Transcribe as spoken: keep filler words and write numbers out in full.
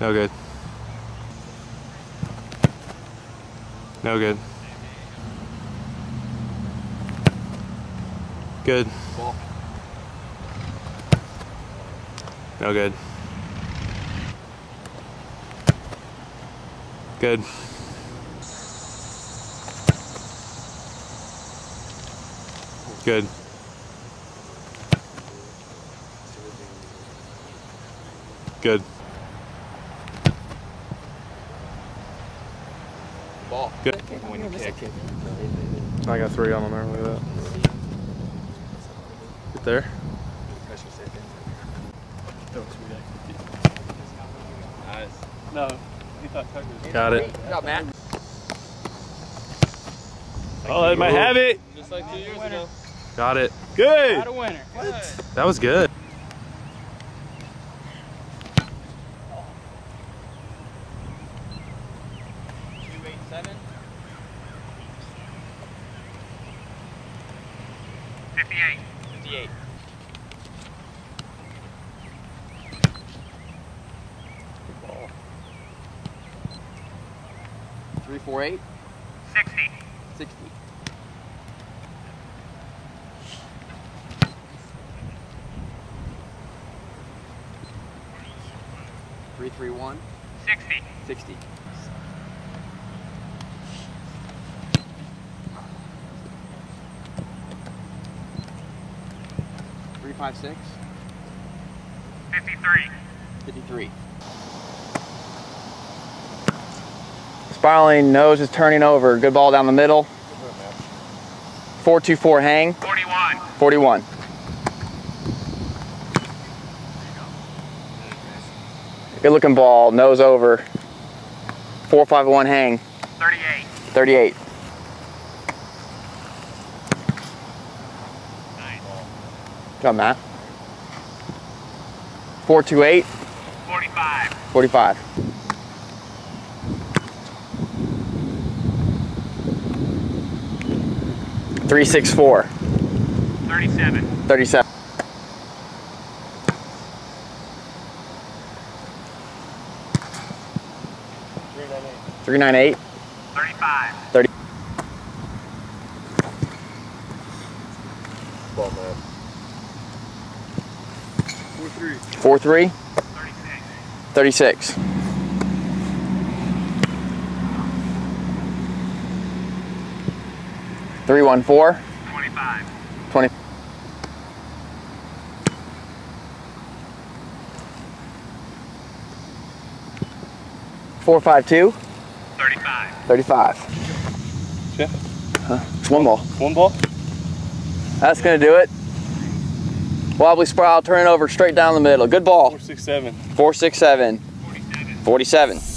No good. No good. Good. Ball. No good. Good. Good. Good. Ball. Good. When you kick. I got three on them there. Look at that. Get there. Nice. No, he thought Tucker was. Got it. Good job, Matt. Oh, I might have it. Just like two years ago. Got it. Good. Got a winner. What? That was good. two eight seven. fifty-eight. fifty-eight. Good ball. three four eight. sixty. sixty. three three one. sixty. sixty. three five six. fifty-three. fifty-three. Spiraling, nose is turning over. Good ball down the middle. four two four hang. forty-one. forty-one. Good looking ball, nose over. four five one hang. thirty-eight. thirty-eight. Nice. Good job, Matt. four two eight. forty-five. forty-five. three six four. thirty-seven. thirty-seven. three nine eight. thirty-five. thirty. Ball, man. four three. four three. thirty-six. thirty-six. three one four. twenty-five. twenty. four five two. thirty-five. thirty-five. Yeah. Huh? It's one ball. One ball. That's gonna do it. Wobbly spiral, turn it over straight down the middle. Good ball. Four six seven. four six seven. forty-seven. forty-seven.